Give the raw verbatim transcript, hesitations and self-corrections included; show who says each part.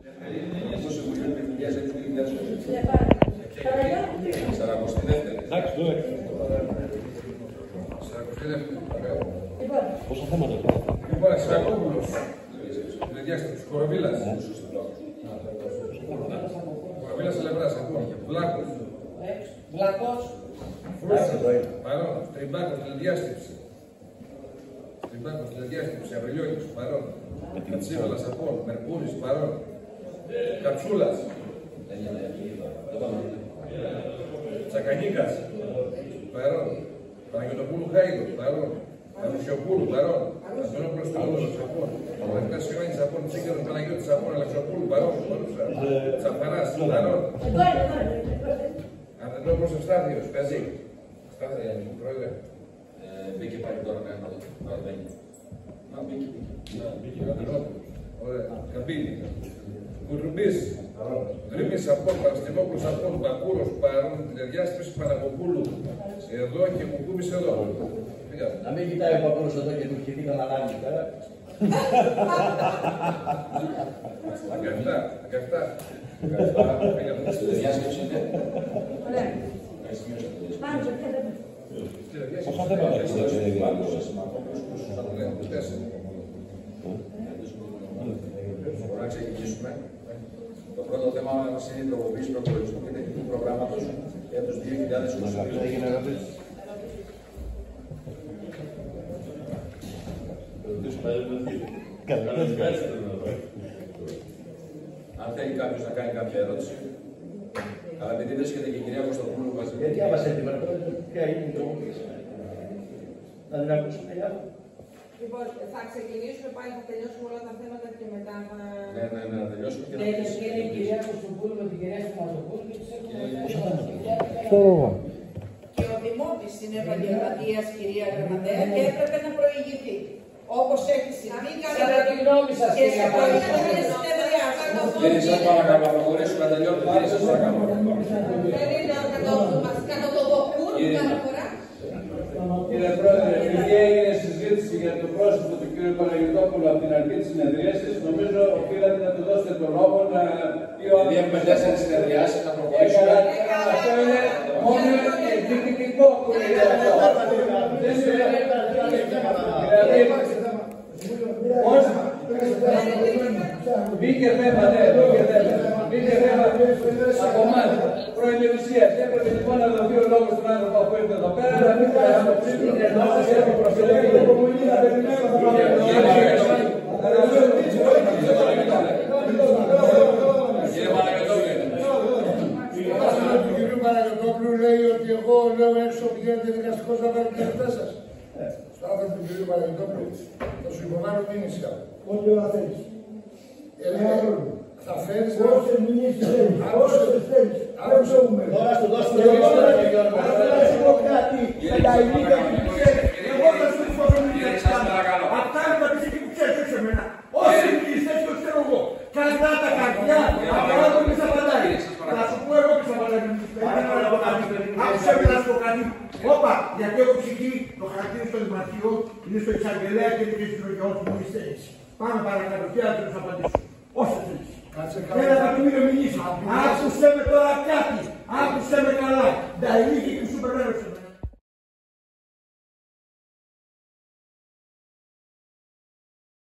Speaker 1: Πόσα θέματα.
Speaker 2: Λοιπόν, Σακόπουλος, διάσταση, Κοροβίλας. Κοροβίλας Ελευράς, ακούω. Βλάκος.
Speaker 3: Βλάκος.
Speaker 2: Παρόν. Τριμπάκος, τηλεδιάστηση. Τριμπάκος, τηλεδιάστηση. Αβριλιώτης, παρόν. Κατσίβαλας, Απών. Μερκούρης, παρόν. Καψούλας. Τσακανίκας. Παρόν. Παναγιωτοπούλου Χάιδος, παρόν. Αλεξιοπούλου, παρόν. Αντωνόπουλος Τολόγος, Απών. Αλεκτάς Ιωάννης, Απών. Τσίκερος Παναγιώτης, Απών. Αλεξιοπούλου, παρόν. Τσαφαράς, παρόν. Αντωνόπουλος Ευστάθιος, παίζει. Ευστάθιος, πρόεδρε.
Speaker 4: Μπήκε πάλι τώρα να το παραμένει.
Speaker 2: Να μπήκε. Αντωνόπουλος. Ωραία. Καμπίνη. Κουρουμπής. Δρύμης Απών. Παραστημόπουλος Απών. Μπακούρος, παρόν. Τηλεδιάστηση Παναγοπούλου. Εδώ και Κουκούμης εδώ.
Speaker 4: Να μην κοιτάει ο Παππούλος εδώ και του χειτεί καναλάνι τώρα.
Speaker 2: δεκαεπτά, δεκαεπτά.
Speaker 4: Διάσκεψη είναι.
Speaker 5: Ωραία.
Speaker 1: Πόσα θέματα έχετε.
Speaker 4: Να ξεκινήσουμε. Το πρώτο θέμα μας είναι η τροποποίηση προπολογισμού και τεχνικού προγράμματος για τους δύο χιλιάδες είκοσι δύο. Αν θέλει κάποιος να κάνει κάποια ερώτηση, αλλά επειδή βρίσκεται και η κυρία Κωστοπούλου μαζί. Γιατί άβασε την παρακολουθία, ποια είναι η τροποποίηση. Να την ακούσουμε για αυτό.
Speaker 5: Λοιπόν, θα ξεκινήσουμε πάλι, θα τελειώσουμε όλα τα θέματα και μετά θα...
Speaker 4: Ναι, ναι, ναι, να τελειώσουμε και να
Speaker 3: Τέλειωσε η κυρία Κωστοπούλου με την κυρία Σωματοπούλου και τους έχουμε
Speaker 5: Και ο Δημότης είναι επαγγελματίας, κυρία Γραμματέα, και έπρεπε να προηγηθεί. Όπως έχει συμβεί
Speaker 3: Κατά τη γνώμη σας,
Speaker 5: και σε
Speaker 3: κυρία
Speaker 5: προηγούμενες συνεδριάσεις.
Speaker 4: Κύριε, σας παρακαλώ, να μπορέσουμε να τελειώσουμε. Κύριε, σας παρακαλώ.
Speaker 5: Δεν είναι να μας κανοτοδοκούν κάθε φορά.
Speaker 6: Κύριε Πρόεδρε, επειδή έγινε συζήτηση για το πρόσωπο του κ. Παναγιωτόπουλου από την αρχή της συνεδρίασης, νομίζω οφείλατε να του δώσετε το λόγο να πει ο
Speaker 4: Επειδή έχουμε τέσσερις συνεδριάσεις, να προχωρήσουμε.
Speaker 6: Αυτό είναι μόνο εκδικητικό που είναι αυτό. Δηλαδή, πώς μπήκε θέμα, ναι, μπήκε θέμα. Μπήκε θέμα από εμάς, προημερησίας. Έπρεπε λοιπόν να δοθεί ο λόγος στον άνθρωπο που ήρθε εδώ πέρα, να μην θα αποκλείσουν και να μας έρθει προσωπική υπομονή να περιμένουμε θα
Speaker 7: Του κ. Παναγιωτόπουλου λέει ότι εγώ λέω έξω πηγαίνετε δικαστικός να βάλει τα λεφτά σας. Στο άνθρωπο του κ. Παναγιωτόπουλου θα σου υποβάλω μήνυση. Ό,τι ώρα θέλεις. Θα φέρεις όσες μηνύσεις θέλεις. Όσες θέλεις. Άκουσε μου με.
Speaker 6: Τώρα σου δώσω το λόγο.
Speaker 7: Αν θα σου πω κάτι για τα ηλίκια που ξέρεις, εγώ θα σου πω το μηνύσεις. Αυτά είναι τα πεις εκεί που ξέρεις, όχι εμένα. Όσοι μηνύσεις το ξέρω εγώ. Καλά τα καρδιά, απλά το μη απαντάει. Θα σου πω εγώ και θα απαντάει. Άκουσε με να σου πω κάτι. Όπα, γιατί έχω ψυχή, το χαρακτήριο στο δημαρχείο, είναι στο εισαγγελέα και είναι και στην οργιώση που μισθέεις. Πάμε παρακάτω και να τους απαντήσω. Όσο θέλεις. Ένα εκατομμύριο μηνύσεις. Άκουσε με τώρα κάτι. Άκουσε με καλά. Τα ηλίκη που σου περνάνε